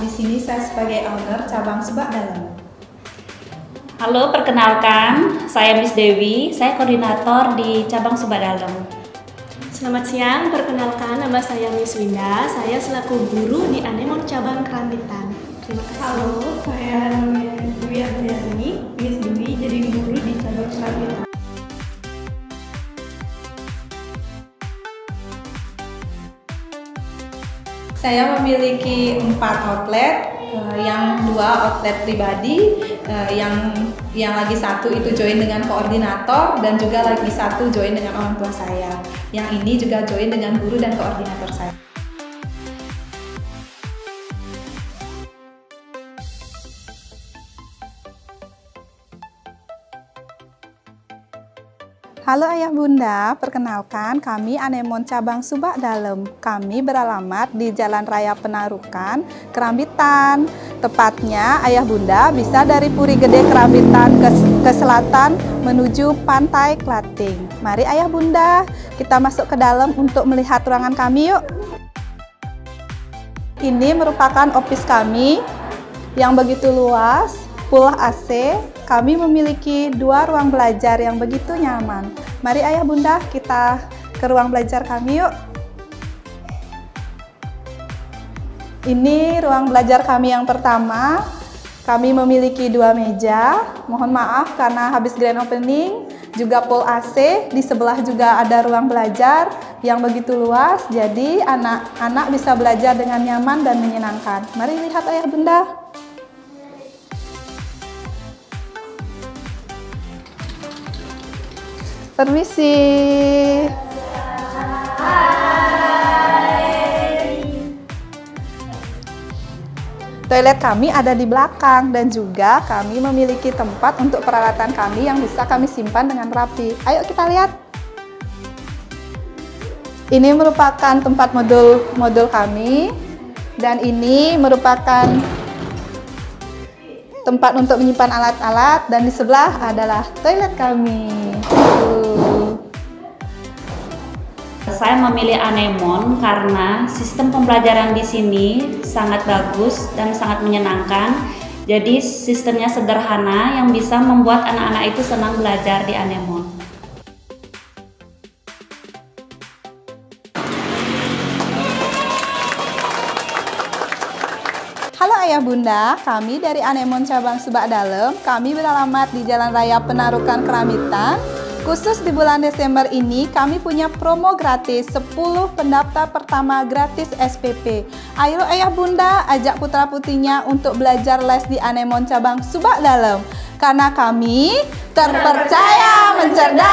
Di sini saya sebagai owner cabang Subak Dalam. Halo, perkenalkan, saya Miss Dewi, saya koordinator di cabang Subak Dalam. Selamat siang, perkenalkan nama saya Miss Winda, saya selaku guru di Anemon cabang Kerambitan. Terima kasih. Halo, saya namanya Dwi Adriani, Miss Dwi, jadi guru di cabang Kerambitan. Saya memiliki 4 outlet, yang 2 outlet pribadi, yang lagi satu itu join dengan koordinator dan juga lagi satu join dengan orang tua saya. Yang ini juga join dengan guru dan koordinator saya. Halo Ayah Bunda, perkenalkan kami Anemon cabang Subak Dalam. Kami beralamat di Jalan Raya Penarukan, Kerambitan. Tepatnya Ayah Bunda bisa dari Puri Gede Kerambitan ke selatan menuju Pantai Klating. Mari Ayah Bunda, kita masuk ke dalam untuk melihat ruangan kami yuk. Ini merupakan office kami yang begitu luas, full AC. Kami memiliki 2 ruang belajar yang begitu nyaman. Mari Ayah Bunda, kita ke ruang belajar kami yuk. Ini ruang belajar kami yang pertama. Kami memiliki 2 meja. Mohon maaf karena habis grand opening, juga full AC. Di sebelah juga ada ruang belajar yang begitu luas. Jadi anak-anak bisa belajar dengan nyaman dan menyenangkan. Mari lihat Ayah Bunda. Permisi. Toilet kami ada di belakang dan juga kami memiliki tempat untuk peralatan kami yang bisa kami simpan dengan rapi. Ayo kita lihat. Ini merupakan tempat modul kami dan ini merupakan tempat untuk menyimpan alat-alat dan di sebelah adalah toilet kami. Saya memilih Anemon karena sistem pembelajaran di sini sangat bagus dan sangat menyenangkan. Jadi sistemnya sederhana yang bisa membuat anak-anak itu senang belajar di Anemon. Halo Ayah Bunda, kami dari Anemon cabang Subak Dalam. Kami beralamat di Jalan Raya Penarukan Kerambitan. Khusus di bulan Desember ini kami punya promo gratis 10 pendaftar pertama gratis SPP. Ayo Ayah Bunda ajak putra putrinya untuk belajar les di Anemon cabang Subak Dalam. Karena kami terpercaya mencerdaskan